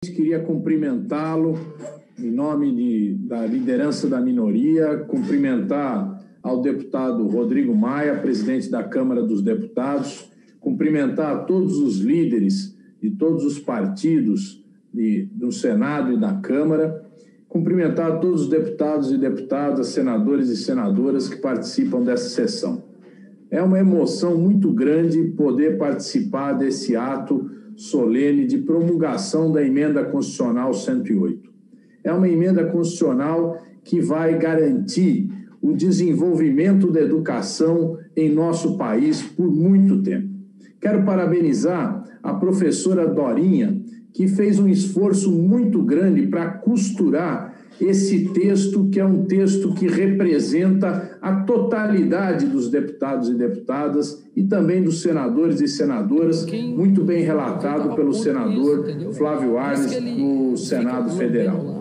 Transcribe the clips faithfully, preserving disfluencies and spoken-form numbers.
Queria cumprimentá-lo em nome de, da liderança da minoria, cumprimentar ao deputado Rodrigo Maia, presidente da Câmara dos Deputados, cumprimentar todos os líderes de todos os partidos de, do Senado e da Câmara, cumprimentar todos os deputados e deputadas, senadores e senadoras que participam dessa sessão. É uma emoção muito grande poder participar desse ato solene de promulgação da Emenda Constitucional cento e oito. É uma emenda constitucional que vai garantir o desenvolvimento da educação em nosso país por muito tempo. Quero parabenizar a professora Dorinha, que fez um esforço muito grande para costurar esse texto, que é um texto que representa a totalidade dos deputados e deputadas e também dos senadores e senadoras, muito bem relatado pelo senador Flávio Arnes no Senado Federal.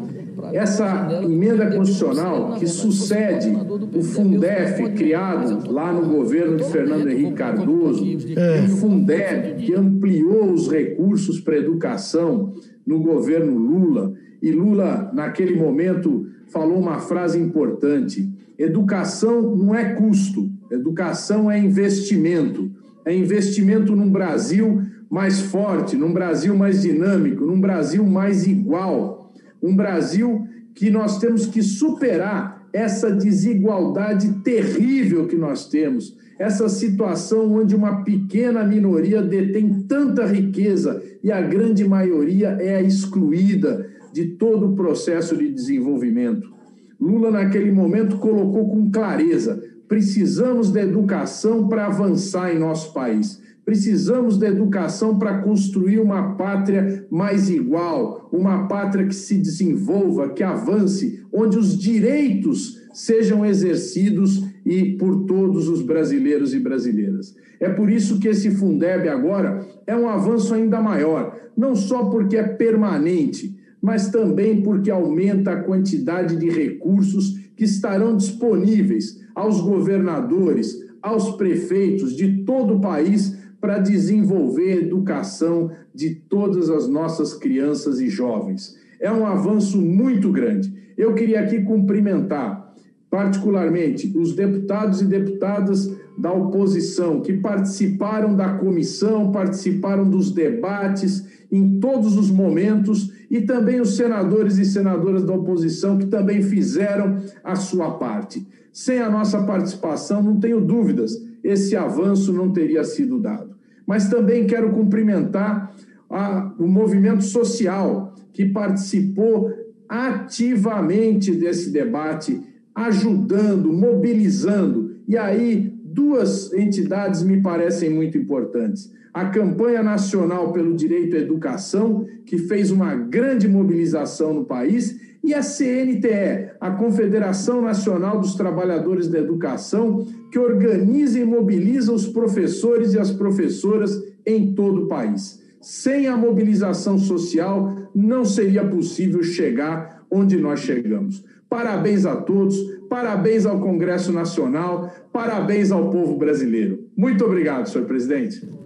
Essa emenda constitucional que sucede o Fundef, criado lá no governo de Fernando Henrique Cardoso, o Fundeb, que ampliou os recursos para a educação no governo Lula, e Lula, naquele momento, falou uma frase importante: educação não é custo, educação é investimento. É investimento num Brasil mais forte, num Brasil mais dinâmico, num Brasil mais igual. Um Brasil que nós temos que superar essa desigualdade terrível que nós temos, essa situação onde uma pequena minoria detém tanta riqueza e a grande maioria é excluída de todo o processo de desenvolvimento. Lula, naquele momento, colocou com clareza: precisamos da educação para avançar em nosso país. Precisamos da educação para construir uma pátria mais igual, uma pátria que se desenvolva, que avance, onde os direitos sejam exercidos e por todos os brasileiros e brasileiras. É por isso que esse Fundeb agora é um avanço ainda maior, não só porque é permanente, mas também porque aumenta a quantidade de recursos que estarão disponíveis aos governadores, aos prefeitos de todo o país para desenvolver a educação de todas as nossas crianças e jovens. É um avanço muito grande. Eu queria aqui cumprimentar, particularmente, os deputados e deputadas da oposição que participaram da comissão, participaram dos debates em todos os momentos, e também os senadores e senadoras da oposição que também fizeram a sua parte. Sem a nossa participação, não tenho dúvidas, esse avanço não teria sido dado. Mas também quero cumprimentar a, o movimento social que participou ativamente desse debate, ajudando, mobilizando. E aí, duas entidades me parecem muito importantes. A Campanha Nacional pelo Direito à Educação, que fez uma grande mobilização no país, e a C N T E, a Confederação Nacional dos Trabalhadores da Educação, que organiza e mobiliza os professores e as professoras em todo o país. Sem a mobilização social, não seria possível chegar onde nós chegamos. Parabéns a todos, parabéns ao Congresso Nacional, parabéns ao povo brasileiro. Muito obrigado, senhor presidente.